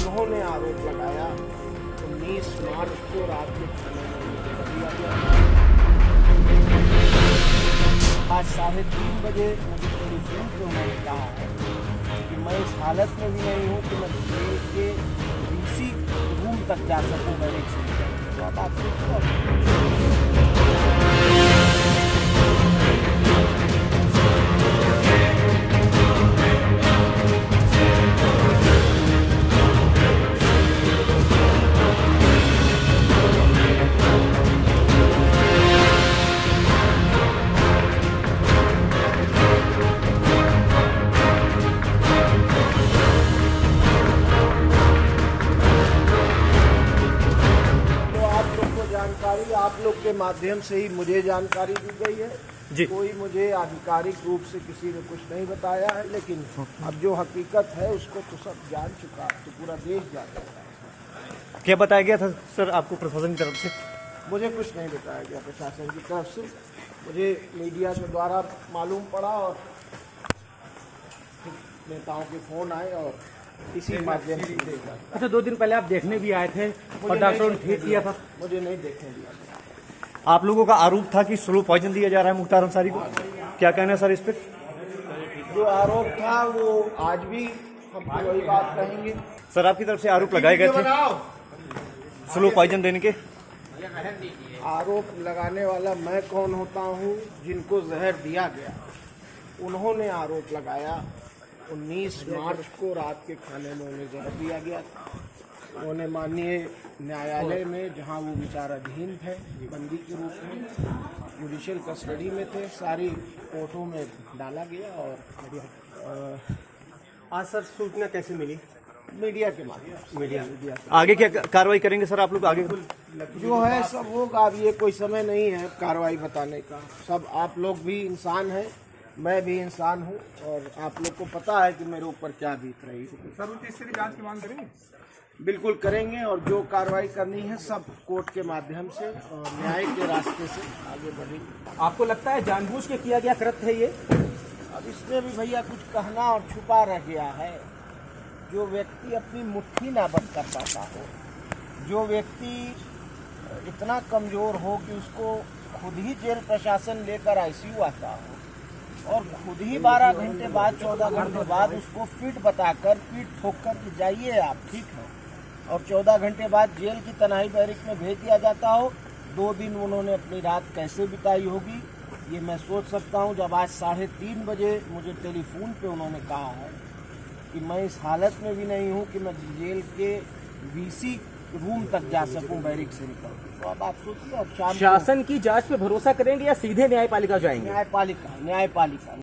उन्होंने आरोप लगाया 19 मार्च को रात में दिया गया। आज 3:30 बजे मुझे टेलीफोन पे उन्होंने कहा है कि मैं इस हालत में भी नहीं हूँ कि मैं जेल के डीसी रूम तक जा सकूँ बैरिक से। तो अब आप सोचिए, आप लोग के माध्यम से ही मुझे जानकारी दी गई है जी। कोई मुझे आधिकारिक रूप से किसी ने कुछ नहीं बताया है, लेकिन अब जो हकीकत है उसको तो सब जान चुका है, तो पूरा देश जान चुका है। क्या बताया गया था सर आपको प्रशासन की तरफ से? मुझे कुछ नहीं बताया गया प्रशासन की तरफ से, मुझे मीडिया के द्वारा मालूम पड़ा और नेताओं के फोन आए और इसी माध्यम से देखा। अच्छा, 2 दिन पहले आप देखने भी आए थे और डॉक्टरों ने ठीक किया था? मुझे नहीं देखने दिया। आप लोगों का आरोप था कि स्लो पॉइजन दिया जा रहा है मुख्तार अंसारी को, क्या कहना है सर इस पर? जो आरोप था वो आज भी हम वही बात कहेंगे। सर आपकी तरफ से आरोप लगाए गए थे स्लो पॉइजन देने के? आरोप लगाने वाला मैं कौन होता हूँ? जिनको जहर दिया गया उन्होंने आरोप लगाया 19 मार्च को रात के खाने में उन्हें जहर दिया गया था। उन्होंने माननीय न्यायालय में, जहां वो विचाराधीन थे बंदी के रूप में, जुडिशियल कस्टडी में थे, सारी कोर्टों में डाला गया। और आज सर सूचना कैसे मिली? मीडिया के माध्यम। मीडिया आगे क्या कार्रवाई करेंगे सर आप लोग? आगे जो है सब होगा। अब ये कोई समय नहीं है कार्रवाई बताने का। सब आप लोग भी इंसान हैं, मैं भी इंसान हूं, और आप लोग को पता है कि मेरे ऊपर क्या बीत रही है। सर उस चीज की जांच की मांग करेंगे? बिल्कुल करेंगे, और जो कार्रवाई करनी है सब कोर्ट के माध्यम से और न्याय के रास्ते से आगे बढ़ेंगे। आपको लगता है जानबूझ के किया गया कृत्य है ये? अब इसमें भी भैया कुछ कहना और छुपा रह गया है। जो व्यक्ति अपनी मुट्ठी ना बंद कर पाता हो, जो व्यक्ति इतना कमजोर हो कि उसको खुद ही जेल प्रशासन लेकर आईसीयू आता हो और खुद ही 12 घंटे बाद 14 घंटे बाद उसको फिट बताकर पीठ ठोक कर कि जाइए आप ठीक है, और 14 घंटे बाद जेल की तनाई बैरिक में भेज दिया जाता हो। 2 दिन उन्होंने अपनी रात कैसे बिताई होगी ये मैं सोच सकता हूँ। जब आज 3:30 बजे मुझे टेलीफोन पे उन्होंने कहा है कि मैं इस हालत में भी नहीं हूँ कि मैं जेल के वीसी रूम तक जा सकूं बैरिक से निकल। तो अब आप सोचिए, अब शासन की जांच पे भरोसा करेंगे या सीधे न्यायपालिका जाएंगे? न्यायपालिका।